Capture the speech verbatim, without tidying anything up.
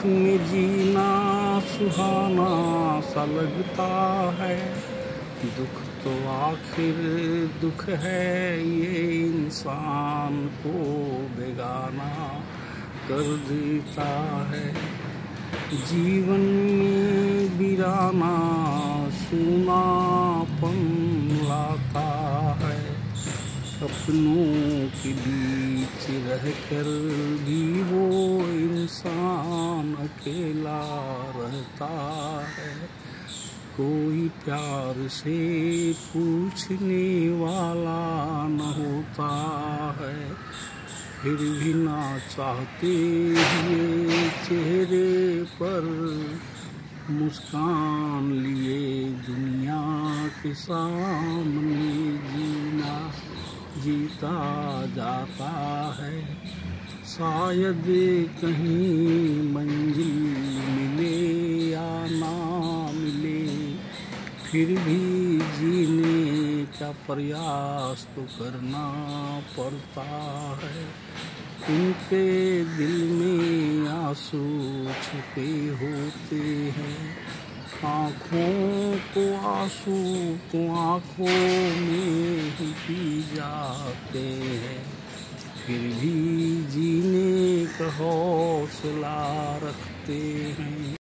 में जीना सुहाना सा लगता है, दुख तो आखिर दुख है, ये इंसान को बेगाना कर देता है। जीवन में वीराना सूनापन लाता है, अपनों के बीच रहकर भी वो इंसान अकेला रहता है। कोई प्यार से पूछने वाला न होता है, फिर भी ना चाहते हुए चेहरे पर मुस्कान लिए दुनिया के सामने जीना जीता जाता है। शायद कहीं मंजिल मिले या ना मिले, फिर भी जीने का प्रयास तो करना पड़ता है। उनके दिल में आंसू छुपे होते हैं, आँखों को आंसू तो आँखों में ही पी जाते हैं, फिर भी जीने का हौसला रखते हैं।